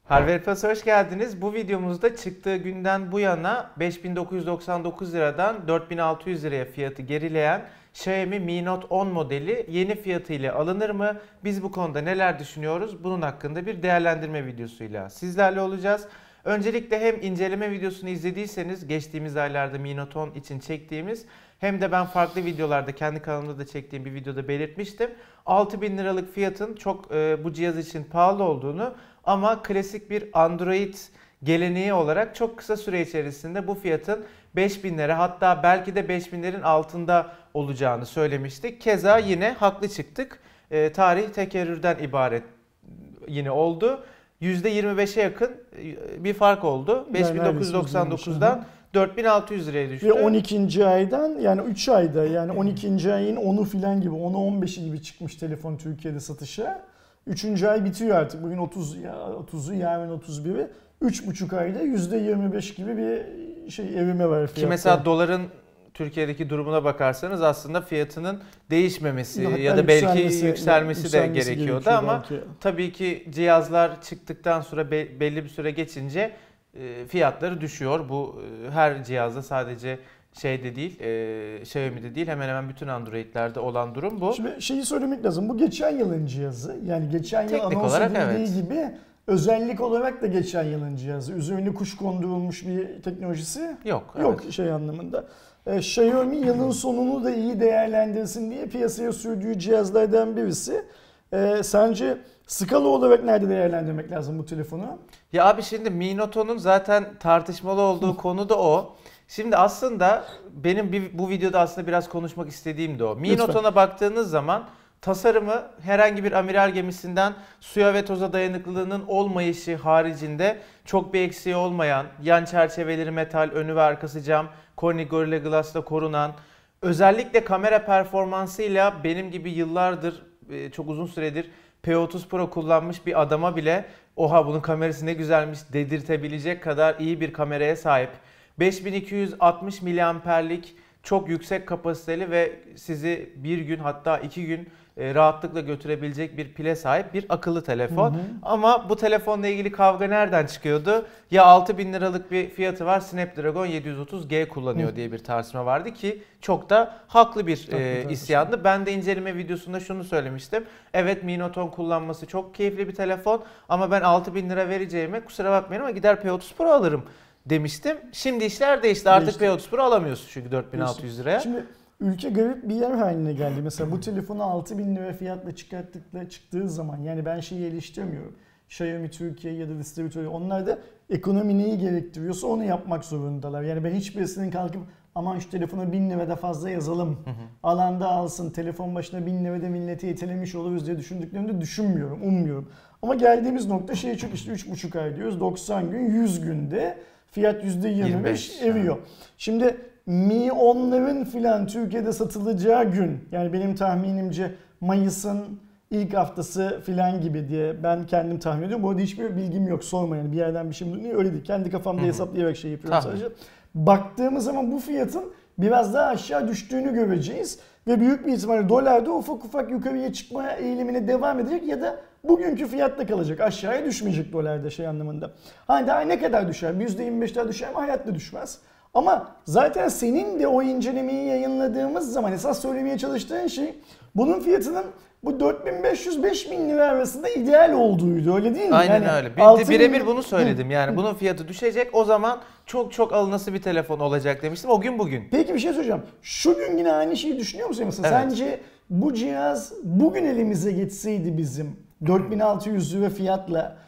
Harvard Plus'a hoş geldiniz. Bu videomuzda çıktığı günden bu yana 5.999 liradan 4.600 liraya fiyatı gerileyen Xiaomi Mi Note 10 modeli yeni fiyatıyla alınır mı? Biz bu konuda neler düşünüyoruz? Bunun hakkında bir değerlendirme videosuyla sizlerle olacağız. Öncelikle hem inceleme videosunu izlediyseniz geçtiğimiz aylarda Mi Note 10 için çektiğimiz hem de ben farklı videolarda kendi kanalımda da çektiğim bir videoda belirtmiştim. 6.000 liralık fiyatın çok bu cihaz için pahalı olduğunu ama klasik bir Android geleneği olarak çok kısa süre içerisinde bu fiyatın 5.000 lira hatta belki de 5.000'lerin altında olacağını söylemiştik. Keza yine haklı çıktık. Tarih tekerrürden ibaret yine oldu. %25'e yakın bir fark oldu. 5.999'dan 4.600 liraya düştü. Ve 12. aydan yani 3 ayda yani 12. ayın 10'u filan gibi 10'u 15'i gibi çıkmış telefon Türkiye'de satışa. 3. ay bitiyor artık. Bugün 30'u yarın 31'i. 3,5 ayda %25 gibi bir evime var fiyatta. Ki mesela doların Türkiye'deki durumuna bakarsanız aslında fiyatının değişmemesi ya da belki yükselmesi de gerekiyordu ama belki. Tabii ki cihazlar çıktıktan sonra belli bir süre geçince fiyatları düşüyor. Bu her cihazda sadece şeyde değil, Xiaomi'de değil hemen hemen bütün Android'lerde olan durum bu. Şimdi şeyi söylemek lazım. Bu geçen yılın cihazı. Yani geçen yıl teknik anons olarak edildiği gibi özellik olarak da geçen yılın cihazı. Üzerine kuş kondurulmuş bir teknolojisi yok. Yok evet. Şey anlamında. Xiaomi yılın sonunu da iyi değerlendirsin diye piyasaya sürdüğü cihazlardan birisi. Sence skala olarak nerede değerlendirmek lazım bu telefonu? Ya abi şimdi Mi Note 10'un zaten tartışmalı olduğu konu da o. Şimdi aslında benim bu videoda aslında biraz konuşmak istediğim de o. Mi Note 10'a baktığınız zaman tasarımı herhangi bir amiral gemisinden suya ve toza dayanıklılığının olmayışı haricinde çok bir eksiği olmayan, yan çerçeveleri metal, önü ve arkası cam, Corning Gorilla Glass'la korunan, özellikle kamera performansıyla benim gibi yıllardır, çok uzun süredir P30 Pro kullanmış bir adama bile oha bunun kamerası ne güzelmiş dedirtebilecek kadar iyi bir kameraya sahip. 5260 miliamperlik çok yüksek kapasiteli ve sizi bir gün hatta 2 gün rahatlıkla götürebilecek bir pile sahip bir akıllı telefon. Ama bu telefonla ilgili kavga nereden çıkıyordu? Ya 6.000 liralık bir fiyatı var, Snapdragon 730G kullanıyor diye bir tartışma vardı ki çok da haklı bir isyandı. Ben de inceleme videosunda şunu söylemiştim. Evet Mi Note 10 kullanması çok keyifli bir telefon ama ben 6.000 lira vereceğime kusura bakmayın ama gider P30 Pro alırım demiştim. Şimdi işler değişti. Artık P30 Pro alamıyorsun çünkü 4.600 liraya. Şimdi ülke garip bir yer haline geldi. Mesela bu telefonu 6.000 lira fiyatla çıktığı zaman yani ben şeyi eleştirmiyorum. Xiaomi Türkiye ya da distribütörü onlar da ekonomi neyi gerektiriyorsa onu yapmak zorundalar. Yani ben hiçbirisinin kalkıp aman şu telefona 1000 lira da fazla yazalım. Alanda alsın telefon başına 1000 lira da milleti itelemiş oluruz diye düşündüklerini de düşünmüyorum, ummuyorum. Ama geldiğimiz nokta çok işte 3,5 ay diyoruz 90 gün 100 günde fiyat %25 eriyor. Şimdi Mi 10'ların filan Türkiye'de satılacağı gün yani benim tahminimce Mayıs'ın ilk haftası filan gibi diye ben kendim tahmin ediyorum. Bu arada hiçbir bilgim yok sormayın bir yerden bir şey mi öyle değil. Kendi kafamda hesaplayarak şey yapıyorum sadece. Baktığımız zaman bu fiyatın biraz daha aşağı düştüğünü göreceğiz. Ve büyük bir ihtimalle dolarda ufak ufak yukarıya çıkma eğilimine devam edecek ya da bugünkü fiyatta kalacak. Aşağıya düşmeyecek dolarda şey anlamında. Hani daha ne kadar düşer? %25 daha düşer mi? Hayatta düşmez. Ama zaten senin de o incelemeyi yayınladığımız zaman esas söylemeye çalıştığın şey bunun fiyatının bu 4.500-5.000 lira arasında ideal olduğuydu öyle değil mi? Aynen yani öyle. Birebir bunu söyledim yani bunun fiyatı düşecek o zaman çok alınası bir telefon olacak demiştim o gün bugün. Peki bir şey söyleyeceğim. Şu gün yine aynı şeyi düşünüyor musun mesela? Evet. Sence bu cihaz bugün elimize geçseydi bizim 4.600 lira fiyatla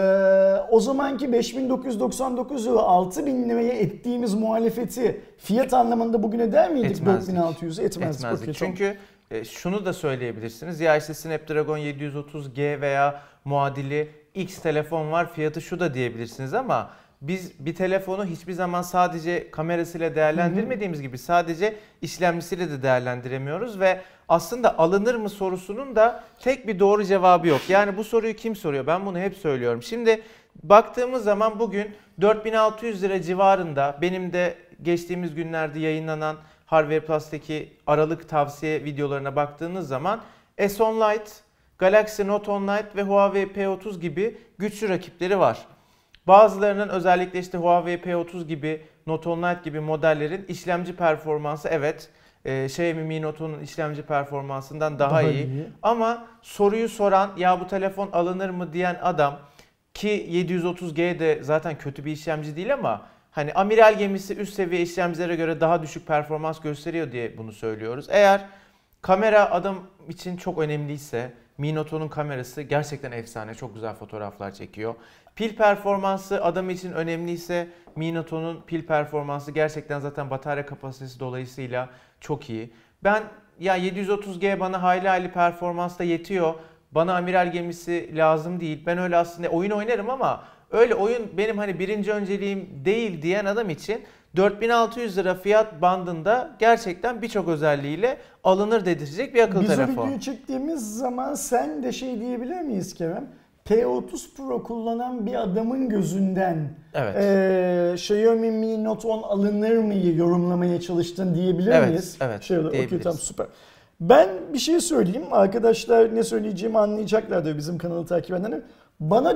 o zamanki 5.999 lira 6.000 liraya ettiğimiz muhalefeti fiyat anlamında bugün eder miydik? 4.600'ü etmezdik. Çünkü şunu da söyleyebilirsiniz. Ya işte Snapdragon 730G veya muadili X telefon var fiyatı şu da diyebilirsiniz ama biz bir telefonu hiçbir zaman sadece kamerasıyla değerlendirmediğimiz gibi sadece işlemcisiyle de değerlendiremiyoruz ve aslında alınır mı sorusunun da tek bir doğru cevabı yok. Yani bu soruyu kim soruyor? Ben bunu hep söylüyorum. Şimdi baktığımız zaman bugün 4.600 lira civarında benim de geçtiğimiz günlerde yayınlanan Harvard Plus'taki Aralık tavsiye videolarına baktığınız zaman S10 Lite Galaxy Note 10 Lite ve Huawei P30 gibi güçlü rakipleri var. Bazılarının özellikle işte Huawei P30 gibi, Note 10 Lite gibi modellerin işlemci performansı evet Xiaomi Mi Note 10'un işlemci performansından daha iyi. Ama soruyu soran ya bu telefon alınır mı diyen adam ki 730G de zaten kötü bir işlemci değil ama hani amiral gemisi üst seviye işlemcilere göre daha düşük performans gösteriyor diye bunu söylüyoruz. Eğer kamera adam için çok önemliyse Mi Note 10'un kamerası gerçekten efsane, çok güzel fotoğraflar çekiyor. Pil performansı adam için önemliyse Mi Note 10'un pil performansı gerçekten zaten batarya kapasitesi dolayısıyla çok iyi. Ben ya 730G bana hayli performansla yetiyor. Bana amiral gemisi lazım değil. Ben öyle aslında oyun oynarım ama öyle oyun benim hani birinci önceliğim değil diyen adam için 4600 lira fiyat bandında gerçekten birçok özelliğiyle alınır dedirtecek bir akıllı telefon. Biz o videoyu çektiğimiz zaman sen de şey diyebilir miyiz Kerem? P30 Pro kullanan bir adamın gözünden Xiaomi Mi Note 10 alınır mı yorumlamaya çalıştın diyebilir miyiz? Evet, diyebiliriz. Okay, tamam, süper. Ben bir şey söyleyeyim. Arkadaşlar ne söyleyeceğimi anlayacaklardır bizim kanalı takip edenler. Bana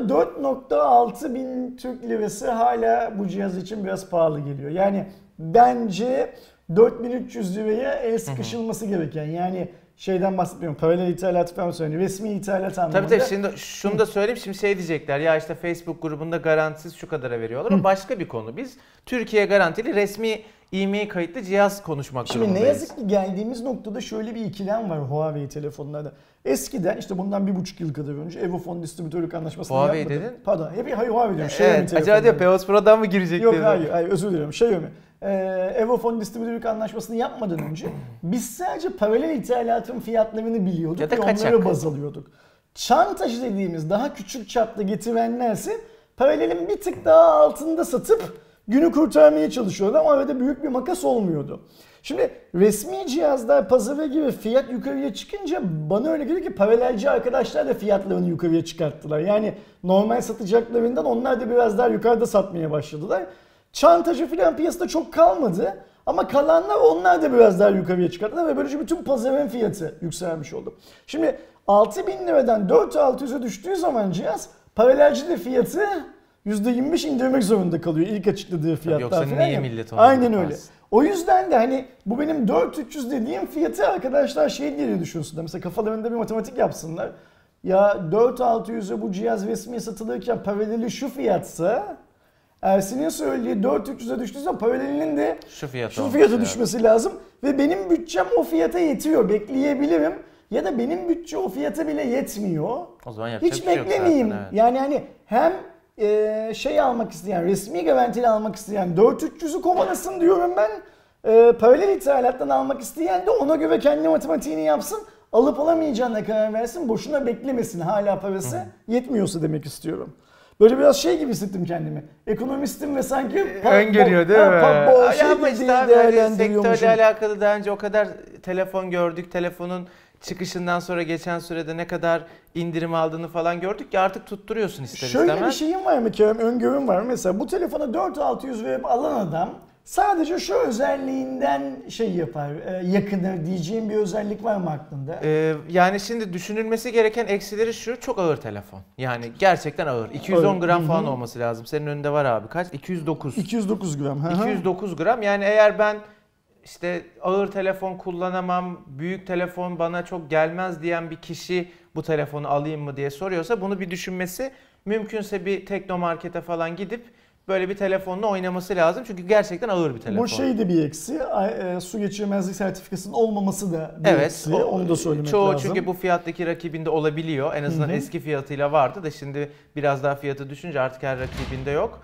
4.6 bin Türk lirası hala bu cihaz için biraz pahalı geliyor. Yani bence 4300 liraya el sıkışılması gereken, yani şeyden bahsetmiyorum, paralel ithalat falan söylüyorum, resmi ithalat anlamında. Tabii şimdi şunu da söyleyeyim, şimdi şey diyecekler ya işte Facebook grubunda garantisiz şu kadara veriyorlar, o başka bir konu. Biz Türkiye garantili resmi IMEI kayıtlı cihaz konuşmak durumundayız. Şimdi ne yazık ki geldiğimiz noktada şöyle bir ikilem var Huawei telefonlarda. Eskiden işte bundan 1,5 yıl kadar önce Evofon distribütörlük anlaşmasını Huawei yapmadı. dedin? Pardon, hayır Huawei diyorum. Evet, acaba diyor P30 Pro'dan mı girecek? Yok hayır özür dilerim, Xiaomi. Evofon distribütörlük anlaşmasını yapmadan önce biz sadece paralel ithalatın fiyatlarını biliyorduk ve onları baz alıyorduk. Çantacı dediğimiz daha küçük çapta getirenlerse paralelin bir tık daha altında satıp günü kurtarmaya çalışıyordu ama arada büyük bir makas olmuyordu. Şimdi resmi cihazlar pazara gibi fiyat yukarıya çıkınca bana öyle geliyor ki paralelci arkadaşlar da fiyatlarını yukarıya çıkarttılar. Yani normal satacaklarından onlar da biraz daha yukarıda satmaya başladılar. Çantacı filan piyasada çok kalmadı ama kalanlar onlar da biraz daha yukarıya çıkarttılar ve böylece bütün pazarın fiyatı yükselmiş oldu. Şimdi 6.000 liradan 4.600'e düştüğü zaman cihaz paralelci de fiyatı %25 indirmek zorunda kalıyor ilk açıkladığı fiyatlar. Yoksa niye millet onu Aynen öyle. O yüzden de hani bu benim 4.300 dediğim fiyatı arkadaşlar şey diye düşünsünler. Mesela kafalarında bir matematik yapsınlar. Ya 4.600'e bu cihaz resmi satılırken paraleli şu fiyatsa Ersin'in söylediği 4.300'e düştüyse paralelinin de şu fiyata düşmesi lazım. Ve benim bütçem o fiyata yetiyor. Bekleyebilirim. Ya da benim bütçe o fiyata bile yetmiyor. O zaman hiç beklemeyeyim. Zaten, evet. Yani hani hem şey almak isteyen, resmi garantili almak isteyen 4.300'ü kovalasın diyorum ben. Paralel ithalattan almak isteyen de ona göre kendi matematiğini yapsın. Alıp alamayacağına karar versin. Boşuna beklemesin hala parası yetmiyorsa demek istiyorum. Böyle biraz şey gibi hissettim kendimi. Ekonomistim ve sanki öngörüyor değil mi? Ama işte abi sektörle alakalı daha önce o kadar telefon gördük. Telefonun çıkışından sonra geçen sürede ne kadar indirim aldığını falan gördük ki artık tutturuyorsun ister istemez. Şöyle bir şeyim var mı Kerem? Öngörüm var mı? Mesela bu telefona 4600 verip alan adam sadece şu özelliğinden şey yapar, yakınır diyeceğim bir özellik var mı aklında? Yani şimdi düşünülmesi gereken eksileri şu: çok ağır telefon. Yani gerçekten ağır. 210 gram falan olması lazım. Senin önünde var abi kaç? 209. 209 gram. 209 gram. Yani eğer ben işte ağır telefon kullanamam, büyük telefon bana çok gelmez diyen bir kişi bu telefonu alayım mı diye soruyorsa bunu bir düşünmesi, mümkünse bir Teknomarket'e falan gidip böyle bir telefonla oynaması lazım. Çünkü gerçekten ağır bir telefon. Bu şey de bir eksi. Su geçirmezlik sertifikasının olmaması da bir eksi. Onu da söylemek çoğu lazım. Çünkü bu fiyattaki rakibinde olabiliyor. En azından eski fiyatıyla vardı da şimdi biraz daha fiyatı düşünce artık her rakibinde yok.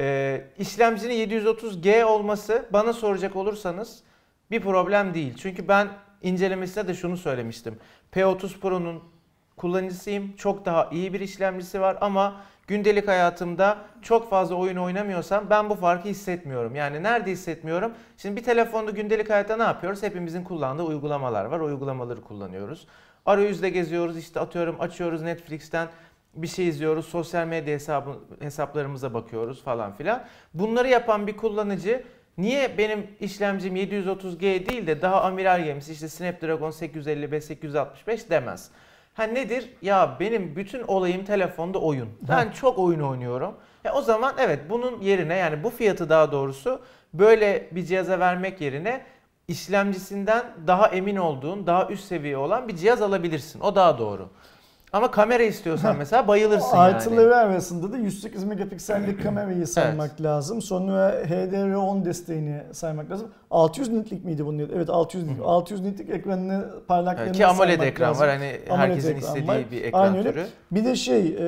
İşlemcinin 730G olması bana soracak olursanız bir problem değil. Çünkü ben incelemesinde de şunu söylemiştim. P30 Pro'nun kullanıcısıyım. Çok daha iyi bir işlemcisi var ama gündelik hayatımda çok fazla oyun oynamıyorsam ben bu farkı hissetmiyorum. Yani nerede hissetmiyorum? Şimdi bir telefonda gündelik hayatta ne yapıyoruz? Hepimizin kullandığı uygulamalar var. O uygulamaları kullanıyoruz. Arayüzde geziyoruz, işte atıyorum açıyoruz Netflix'ten bir şey izliyoruz. Sosyal medya hesaplarımıza bakıyoruz falan filan. Bunları yapan bir kullanıcı niye benim işlemcim 730G değil de daha amiral gemisi işte Snapdragon 855, 865 demez. Ha nedir? Ya benim bütün olayım telefonda oyun. Ben çok oyun oynuyorum. O zaman evet bunun yerine yani bu fiyatı daha doğrusu böyle bir cihaza vermek yerine işlemcisinden daha emin olduğun, daha üst seviye olan bir cihaz alabilirsin. O daha doğru. Ama kamera istiyorsan mesela bayılırsın yani. Artıları arasında da 108 megapiksellik kamerayı saymak lazım. Sonra HDR10 desteğini saymak lazım. 600 nitlik miydi bunun? Evet 600 nitlik. 600 nitlik ekranını parlaklığını ki AMOLED saymak ekran lazım. var. Hani AMOLED herkesin ekran istediği var. bir ekran Aynen türü. öyle. Bir de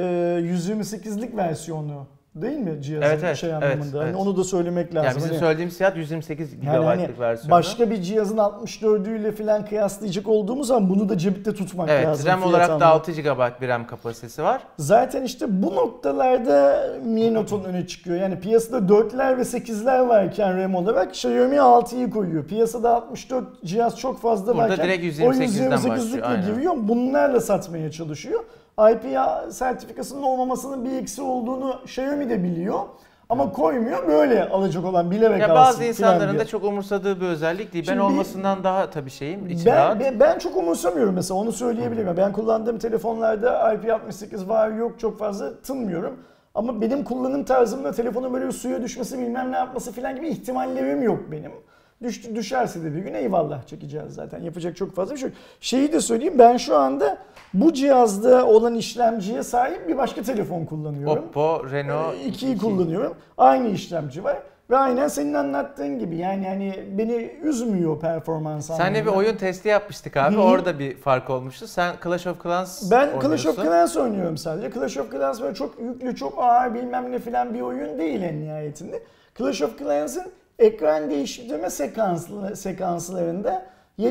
128'lik versiyonu değil mi cihazın anlamında? Evet. Hani onu da söylemek lazım. Yani bizim söylediğimiz fiyat 128 GB'lık hani versiyonu. Başka bir cihazın 64'üyle falan kıyaslayacak olduğumuz zaman bunu da cepte tutmak lazım. Evet, RAM olarak da 6 GB bir RAM kapasitesi var. Zaten işte bu noktalarda Mi Note 10 öne çıkıyor. Yani piyasada 4'ler ve 8'ler varken RAM olarak Xiaomi 6'yı koyuyor. Piyasada 64 cihaz çok fazla burada varken direkt o 128'den başlıyor. 128'likle giriyor. Bunlarla satmaya çalışıyor. IPA sertifikasının olmamasının bir eksi olduğunu Xiaomi de biliyor. Ama koymuyor, böyle alacak olan bilerek alsın. Bazı insanların da çok umursadığı bir özellik değil. Ben olmasından daha tabii ben çok umursamıyorum mesela, onu söyleyebilirim. Ben kullandığım telefonlarda IP68 var yok çok fazla tınmıyorum. Ama benim kullanım tarzımda telefonun böyle suya düşmesi bilmem ne yapması falan gibi ihtimallerim yok benim. Düşerse de bir gün eyvallah çekeceğiz zaten. Yapacak çok fazla bir şey yok. Şeyi de söyleyeyim, ben şu anda bu cihazda olan işlemciye sahip bir başka telefon kullanıyorum. Oppo Reno 2'yi kullanıyorum. Aynı işlemci var. Ve aynen senin anlattığın gibi yani hani beni üzmüyor performans anlamında. Seninle bir oyun testi yapmıştık abi. Orada bir fark olmuştu. Sen Clash of Clans Ben Clash of Clans oynuyorum sadece. Clash of Clans böyle çok yüklü, çok ağır bilmem ne filan bir oyun değil en nihayetinde. Clash of Clans'ın ekran değiştirme sekanslarında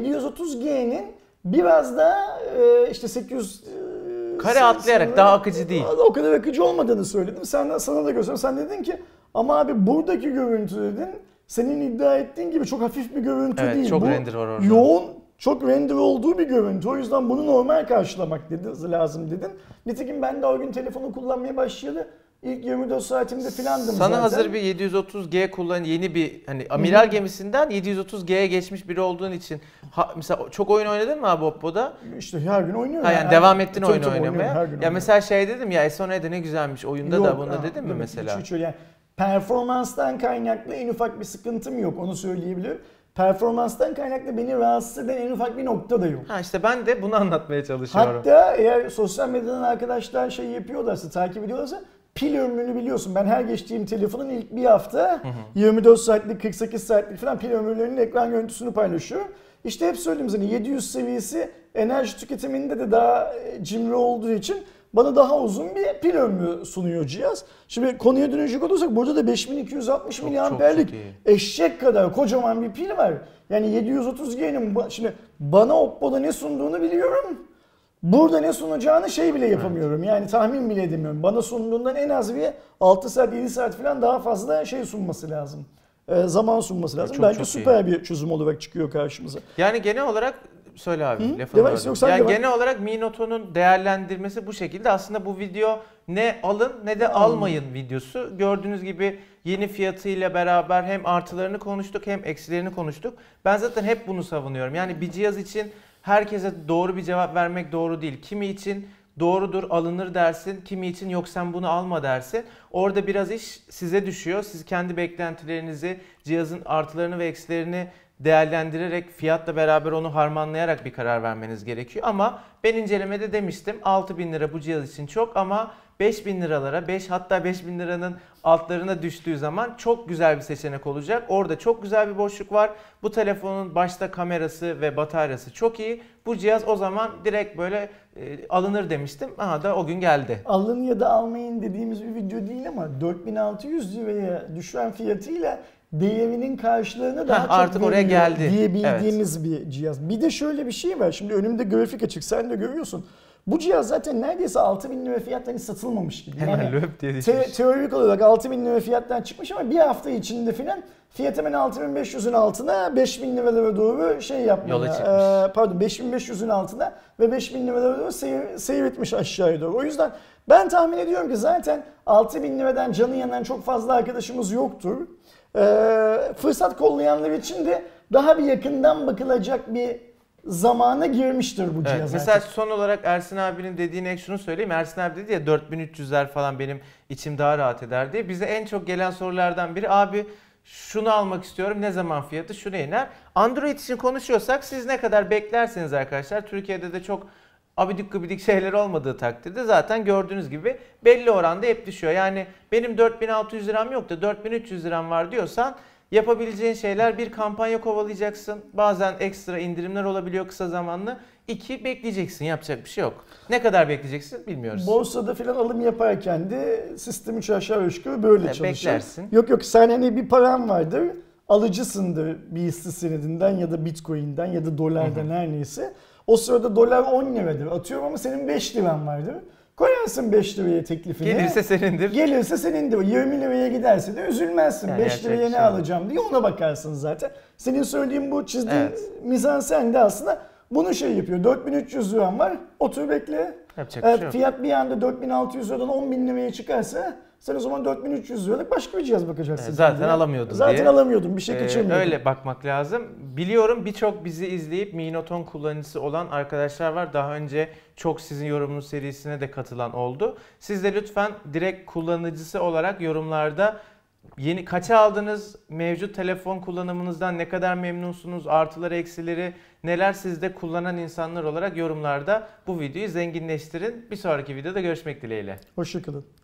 730G'nin biraz daha işte 800 kare atlayarak daha akıcı değil. O kadar akıcı olmadığını söyledim. Sana da gösterdim. Sen dedin ki ama abi buradaki görüntü dedin, senin iddia ettiğin gibi çok hafif bir görüntü değil. Çok bu render var orada. yoğun, çok render olduğu bir görüntü. O yüzden bunu normal karşılamak lazım dedin. Nitekim ben de o gün telefonu kullanmaya başlayalı. İlk 24 saatimde filandım Sana zaten. hazır bir 730G kullanan yeni bir hani amiral gemisinden 730G'ye geçmiş biri olduğun için mesela çok oyun oynadın mı abi Oppo'da? İşte her gün oynuyorum. Yani devam ettin oyun oynamaya. Her gün Ya mesela şey dedim ya S10'e ne güzelmiş oyunda yok, da bunda dedim mi mesela? Hiç öyle yani. Performanstan kaynaklı en ufak bir sıkıntım yok, onu söyleyebilirim. Performanstan kaynaklı beni rahatsız eden en ufak bir nokta da yok. İşte ben de bunu anlatmaya çalışıyorum. Hatta eğer sosyal medyadan arkadaşlar şey yapıyorlarsa, takip ediyorlarsa pil ömrünü biliyorsun. Ben her geçtiğim telefonun ilk bir hafta 24 saatlik, 48 saatlik falan pil ömürlerinin ekran görüntüsünü paylaşıyorum. İşte hep söylediğim zaman 700 seviyesi enerji tüketiminde de daha cimri olduğu için bana daha uzun bir pil ömrü sunuyor cihaz. Şimdi konuya dönecek olursak burada da 5260 miliamperlik eşek kadar kocaman bir pil var. Yani 730G'nin şimdi bana Oppo'da ne sunduğunu biliyorum. Burada ne sunacağını bile yapamıyorum. Yani tahmin bile edemiyorum. Bana sunduğundan en az bir 6 saat 7 saat falan daha fazla sunması lazım. Zaman sunması lazım. Bence süper bir çözüm olarak çıkıyor karşımıza. Yani genel olarak söyle abi lafını yani genel olarak Mi Note 10'un değerlendirmesi bu şekilde. Aslında bu video ne alın ne de almayın videosu. Gördüğünüz gibi yeni fiyatıyla beraber hem artılarını konuştuk hem eksilerini konuştuk. Ben zaten hep bunu savunuyorum. Yani bir cihaz için herkese doğru bir cevap vermek doğru değil. Kimi için doğrudur alınır dersin, kimi için yok sen bunu alma dersin. Orada biraz iş size düşüyor. Siz kendi beklentilerinizi, cihazın artılarını ve eksilerini değerlendirerek fiyatla beraber onu harmanlayarak bir karar vermeniz gerekiyor. Ama ben incelemede demiştim 6.000 lira bu cihaz için çok ama 5.000 liralara hatta 5.000 liranın altlarına düştüğü zaman çok güzel bir seçenek olacak. Orada çok güzel bir boşluk var. Bu telefonun başta kamerası ve bataryası çok iyi. Bu cihaz o zaman direkt böyle alınır demiştim. Aha da o gün geldi. Alın ya da almayın dediğimiz bir video değil ama 4.600 liraya düşen fiyatıyla değerinin karşılığını daha çok artık oraya geldi diye bildiğimiz bir cihaz. Bir de şöyle bir şey var. Şimdi önümde grafik açık. Sen de görüyorsun. Bu cihaz zaten neredeyse 6.000 lira fiyattan satılmamış gibi. Hemen löp diye düşmüş. Teorik olarak 6.000 lira fiyattan çıkmış ama bir hafta içinde filan fiyat hemen 6.500'ün altına 5.000 liralara doğru yola çıkmış. 5.500'ün altına ve 5.000 liralara doğru seyretmiş aşağıya doğru. O yüzden ben tahmin ediyorum ki zaten 6.000 liradan canı yanan çok fazla arkadaşımız yoktur. Fırsat kollayanlar için de daha bir yakından bakılacak bir zamana girmiştir bu Evet, cihaz mesela artık. son olarak Ersin abinin dediğine ek şunu söyleyeyim. Ersin abi dedi ya 4300'ler falan benim içim daha rahat eder diye. Bize en çok gelen sorulardan biri abi şunu almak istiyorum, ne zaman fiyatı, şuna iner. Android için konuşuyorsak siz ne kadar beklerseniz arkadaşlar, Türkiye'de de çok abidik gubidik şeyler olmadığı takdirde zaten gördüğünüz gibi belli oranda hep düşüyor. Yani benim 4600 liram yok da 4300 liram var diyorsan yapabileceğin şeyler: bir, kampanya kovalayacaksın. Bazen ekstra indirimler olabiliyor kısa zamanlı. 2, bekleyeceksin. Yapacak bir şey yok. Ne kadar bekleyeceksin bilmiyoruz. Borsada falan alım yaparken de sistem 3 aşağı 3 yukarı böyle çalışır. Beklersin. Yok sen hani bir paran vardır, alıcısındır bir hisse senedinden ya da bitcoin'den ya da dolardan her neyse. O sırada dolar 10 liradır atıyorum ama senin 5 liran vardır. Koyarsın 5 liraya teklifini. Gelirse senindir. Gelirse senindir. 20 liraya giderse de üzülmezsin. Yani 5 liraya ne alacağım diye ona bakarsın zaten. Senin söylediğin bu çizdiğin mizansen de aslında bunu şey yapıyor. 4300 liram var. Otur bekle. Yapacak bir şey yok. Fiyat bir anda 4600 liradan 10.000 liraya çıkarsa sen o zaman 4300 liralık başka bir cihaz bakacaksın. Zaten alamıyordun Zaten diye. alamıyordun. Bir şey kaçırmıyordun. Öyle bakmak lazım. Biliyorum birçok bizi izleyip Mi Note 10 kullanıcısı olan arkadaşlar var. Daha önce çok sizin yorumunuz serisine de katılan oldu. Siz de lütfen direkt kullanıcısı olarak yorumlarda yeni kaça aldınız, mevcut telefon kullanımınızdan ne kadar memnunsunuz, artıları eksileri neler, sizde kullanan insanlar olarak yorumlarda bu videoyu zenginleştirin. Bir sonraki videoda görüşmek dileğiyle. Hoşçakalın.